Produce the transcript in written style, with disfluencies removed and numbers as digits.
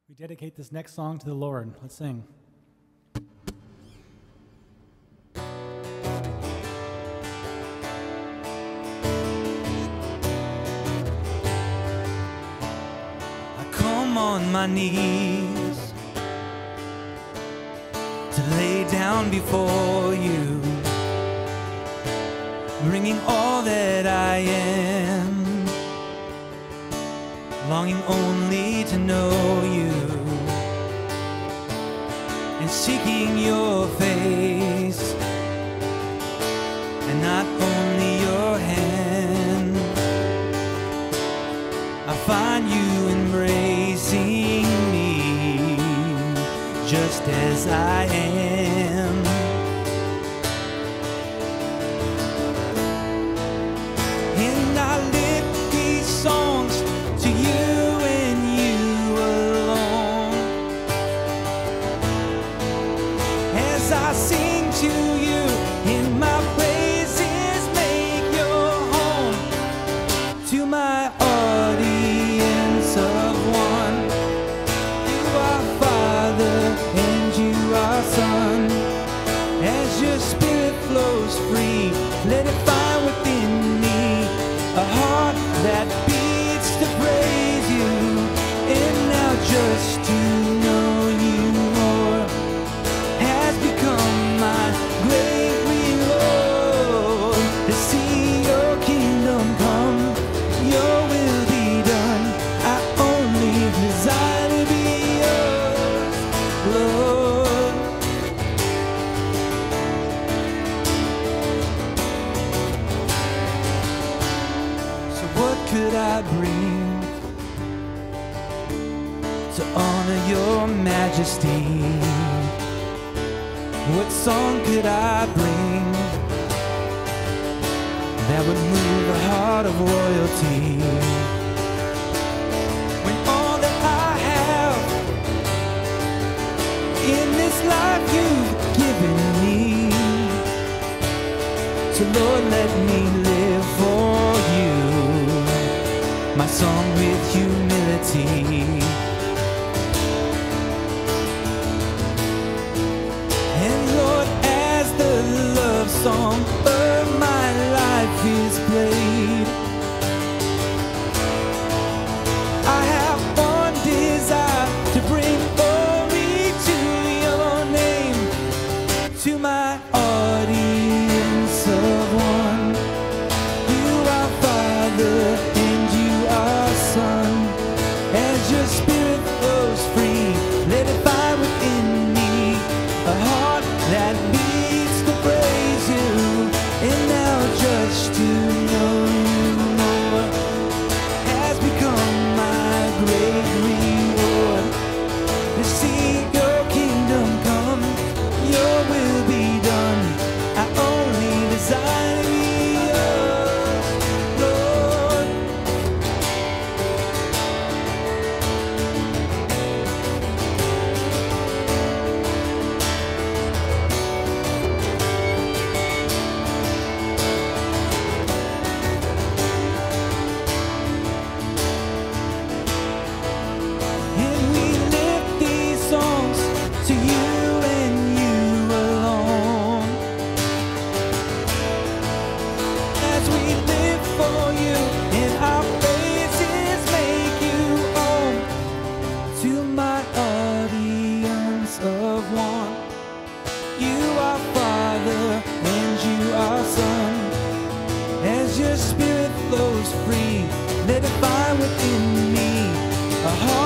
We dedicate this next song to the Lord. Let's sing. I come on my knees to lay down before you, bringing all that I am, longing only to know you, and seeking your face, and not only your hand. I find you embracing me just as I am. And I lift these songs to you and you alone, as I sing to you in my praises, make your home to my audience of one. You are Father and you are Son. As your Spirit flows free, let it find within me a heart that beats to praise you. And now just to know you more has become my great reward. To see your kingdom come, your will be done. I only desire to be yours, Lord. So what could I bring to honor your majesty? What song could I bring that would move the heart of royalty, when all that I have in this life you've given me? So Lord, let me live for you, my song with humility. And Lord, as the love song of my life is played, I have one desire to bring glory to your name, to my audience of one. You are Father and you are Son. As your Spirit flows free, let it find within me a heart that beats to praise you. And now just to know you more has become my great reward. To see your kingdom come, your will be done. I only desire to be yours, Lord. And we lift these songs to you and you alone, as we live for you and our praises make you home to my audience of one. You are Father and you are Son. As your Spirit flows free, let it find within me a heart